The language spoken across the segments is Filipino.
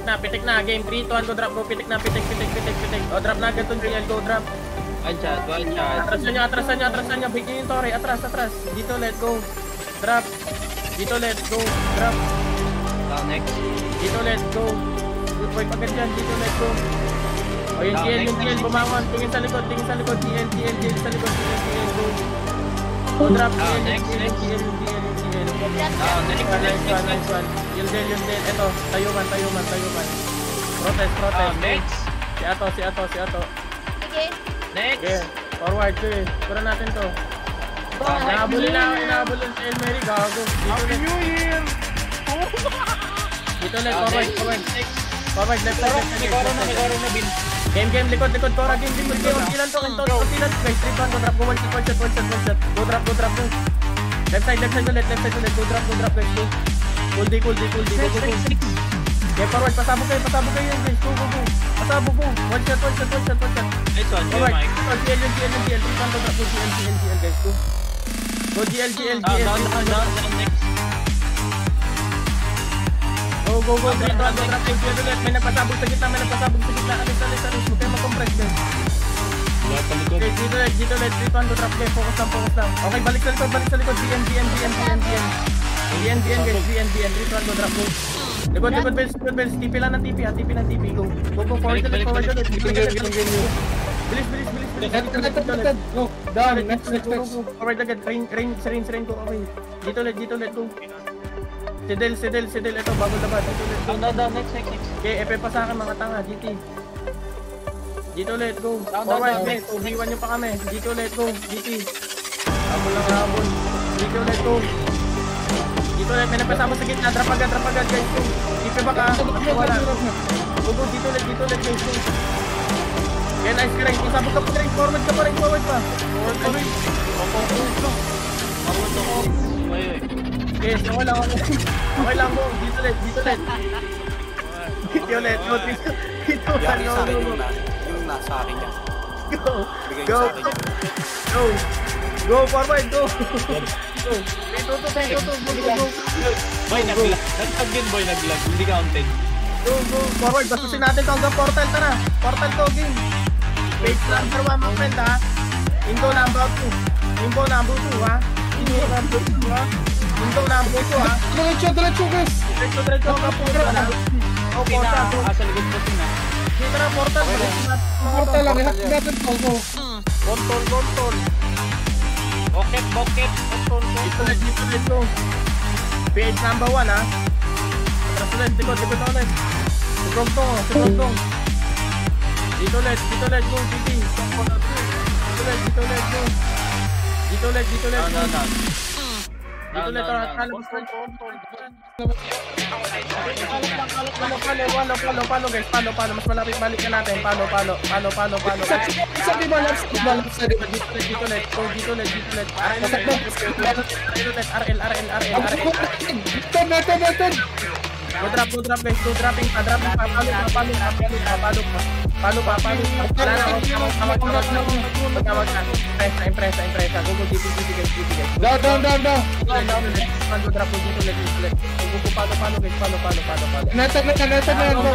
pitik na. Game 3, 2, 1, go drop, go. Pitik na, pitik. O, drop na agad itong GL, go drop. One shot. Atrasan nyo. Bigyan yung Torre, atras. Dito, let go. Drop. Dito, let go. Drop. Down next. Dito, let go. Good boy, pagod dyan. Dito, let go. O, yung GL, bumangon. Tingin sa likod. GL sa likod. GL, go. O, drop. GL. Nice one. Yung del. Eto, tayuman. Protest. Next. Si Ato. Sige. Next. Okay, forward ko eh. Pura natin to. Inahabulin si El Mary, gago. Happy New Year! Dito ulit, forward. Forward, left side. May corona bin. Game, likod, Cora, game. Ilan to, guys, 3 go drop, go one shot. Go drop, go. Left side ulit, go drop, guys, go. Cool D, go. Okay, forward, pasabog kayo yun, guys, go. Pasabog, go. One shot. Nice one, Forward, Mike. GL, 3 go drop, go GL, guys, go. Go GL. Down next. Go, 3, 2, 1, go drop, GL ulit. May nagpasabog sa gitna. Alis. Huwag kayo mag-compress, guys. Okay, dito ulit, 3, 2, 1, go drop, guys. Focus lang. Okay, balik sa likod, BN, guys, BN, 3, 2, 1, go drop, go. Likod, bells, TP lang ng TP, go. Go, forward ulit. Bilis. Go, down, next. Forward agad, rain ko, okay. Dito ulit, go. Sedel, ito, bago labas, dito ulit, go. Down, next. Okay, FF pa sa akin, mga tanga, GT. Dito ulit, go. Forward, guys, ubiwan nyo pa kami. Dito ulit, go, GT. Habol. Dito ulit, go. Dito ulit, may napasama sa gitna, drop agad, guys, go. TP ba ka? Wala. Go, dito ulit, guys, go. Okay, nice grind. Isabog ka pa rin, forward pa. Forward pa rin. Yes, okay lang mo. Dito ulit. Go. Bigyan sa akin yung nasa akin yan. Go, forward, go. Ito, go. Boy, naglag. Naglag. Hindi counted. Go, forward. Bastusin natin to hanggang portal, tara. Portal to, game. Page number 1, my friend, ha. Info number 2, ha. Info number 2, ha. Diretso, guys. Diretso hanggang portal, ha. O, portal. Sa likod po sila. Dito na, portal. Portal lang, ihack natin to. Go. Kontol. Bokep. Dito, go. Page number 1, ha. Atras ulit, likod na ulit. Sigrong tong. Dito ulit, go, GT. Dito ulit, go. Dito ulit, Palo, guys, palo. Mas malapit, balik na natin. Palo. Sabi ba, left side. Dito ulit. Method. Go drop, guys. Go dropping pa. Palo pa. Wala na. Tawag na. Impresa. Go, GT, guys. Down. Go drop, dito ulit. Go, palo, guys. Palo. Method na yan, bro.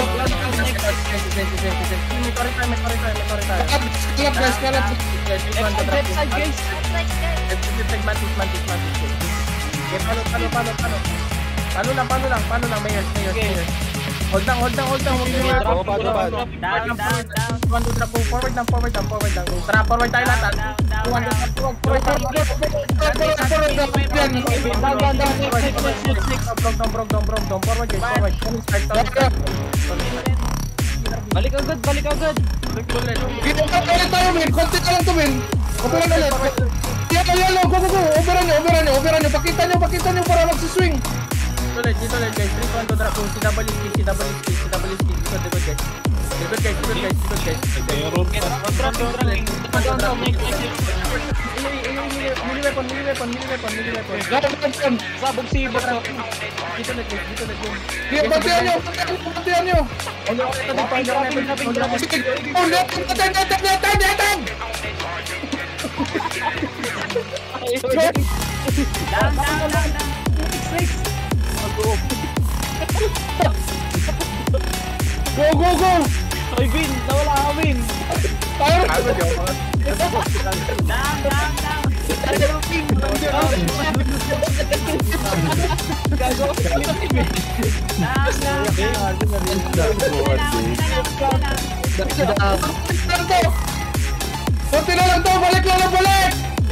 May tori tayo. Kalap, guys. Left side, guys. Mantis. Okay, palo. Palo lang, mayors. Hold lang. Huwag nyo Down. Forward lang. Tara, forward tayo lahat. Forward. Balik agad. Ulit tayo, men. Konti ka lang to, men. Operan ulit. Yalo. Go. Operan nyo. Pakita nyo para magsiswing. Dito ulit, guys. 3, 2, 1, go drop. CWSP. Likod, guys. Mini weapon. Sabog si Ibok. Dito ulit, guys. Bantiyan nyo. Netan! Down. go, go! Oy, Vin! Nawala ka, Vin! Fire! Konti na lang to! Balik lang lang, balik!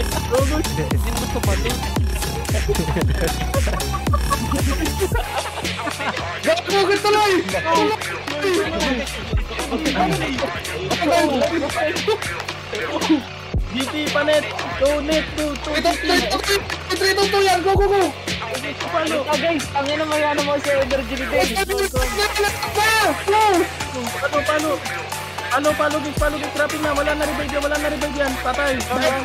Gago, tuloy! GT, panet! Go, net! Go, Ito yan! Go, go, go! palo! Guys, ang ina mo yan mo si energy ni David. Palo, guys, traffic na, wala na revive yan, patay.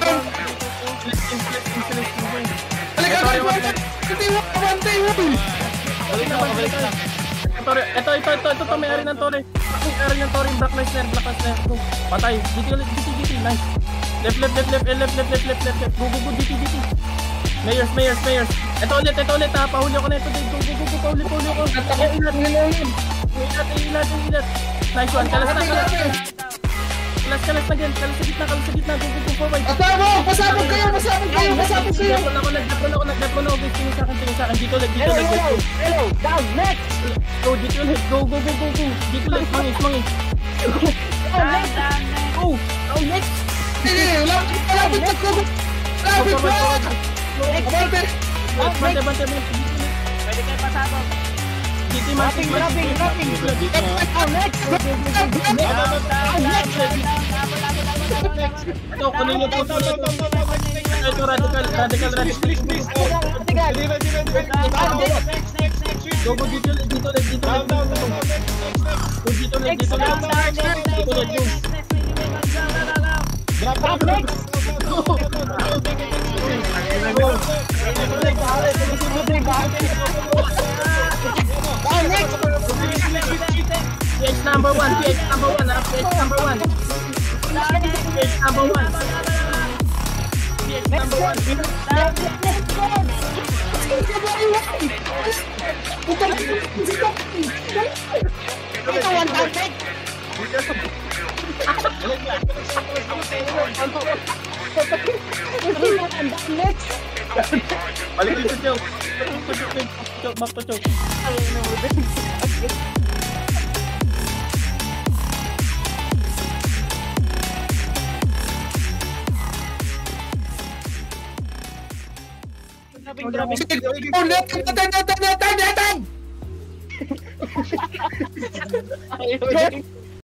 Ito, may-ari ng Torre. May-ari ng Torre, Black Lesnar, go. Patay, GT, nice. Left, go, GT. Mayors. Ito ulit ha, pahuli ako na ito, go, pahuli ako. Ilat. Nice one, kalas na again, kalas sa gitna, go, forward. Pasabog kayo! Nag-depro na, guys, tingin sa akin, dito ulit. Hello, down, next! Go, dito ulit, go. Dito ulit, mangis. Go, next. Lapit na ko! Lapit na! Bante. Pwede kayo pasabog. GT, Rapping. Next! Ito, kunin niyo po. Ito, radical. Please. Go, dito ulit. Go, dito ulit. PH number one. Balik dito, Chow. Back to Chow. Datang!